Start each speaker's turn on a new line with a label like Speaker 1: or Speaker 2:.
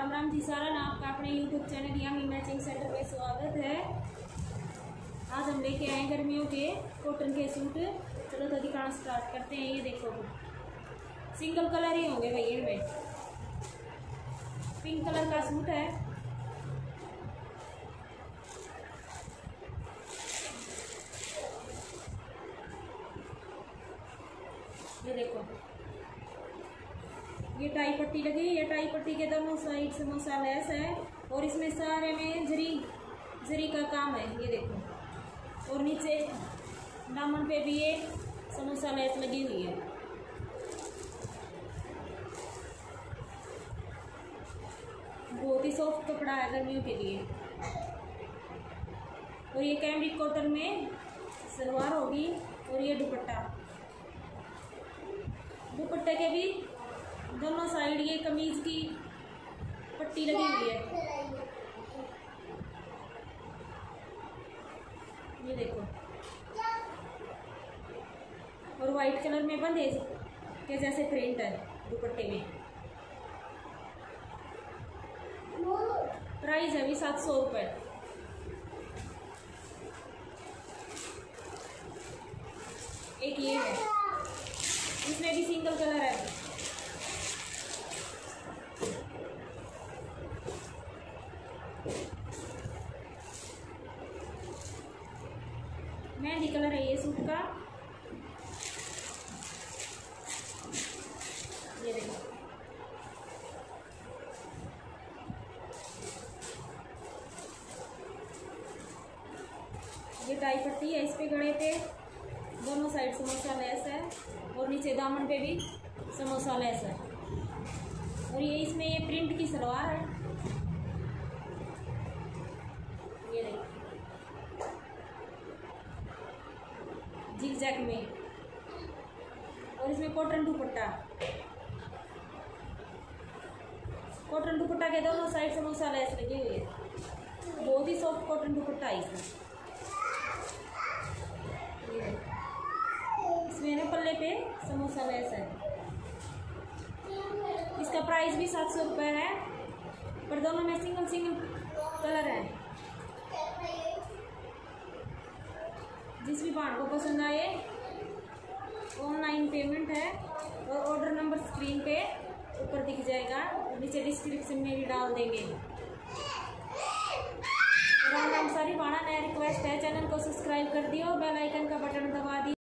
Speaker 1: राम राम जी सारन, आपका अपने YouTube channel Yami matching centre में स्वागत है। आज हम लेके आए गर्मियों के कॉटन के सूट। चलो तो दिखाना स्टार्ट करते हैं। ये देखो, सिंगल कलर ही होंगे भाई इनमें। पिंक कलर का सूट है। ये देखो, ये टाई पट्टी लगी। ये टाई पट्टी के दोनों साइड समोसा लेस है और इसमें सारे में जरी का काम है। ये देखो, और नीचे दामन पे भी ये समोसा लेस लगी हुई है। बहुत ही सॉफ्ट कपड़ा है गर्मियों के लिए। और ये कैमरिक कॉटन में सलवार होगी और ये दुपट्टे के भी दोनों साइड ये कमीज की पट्टी लगी हुई है। ये देखो, और वाइट कलर में बंदेज के जैसे प्रिंट है दुपट्टे में। प्राइस है अभी 700 रुपये। एक ये है, इसमें भी सिंगल कलर है। मेहंदी कलर है ये सूट का। ये देखो, ये टाई पट्टी है। इस पे गले पे दोनों साइड समोसा लेस है और नीचे दामन पे भी समोसा लेस है। और ये इसमें ये प्रिंट की सलवार है। ये देखो, जिगजैग में, और इसमें कॉटन दुपट्टा के दोनों साइड समोसा लेस लगी हुई है। बहुत ही सॉफ्ट कॉटन दुपट्टा है इसमें ना पल्ले पे समोसा लेस है। इसका प्राइस भी 700 रुपये है, पर दोनों में सिंगल कलर है। जिस भी पार्ट को पसंद आए ऑनलाइन पेमेंट है और ऑर्डर नंबर स्क्रीन पे ऊपर दिख जाएगा और नीचे डिस्क्रिप्शन में भी डाल देंगे। राम राम सारी बाणा, नया रिक्वेस्ट है, चैनल को सब्सक्राइब कर दियो, बेल आइकन का बटन दबा दियो।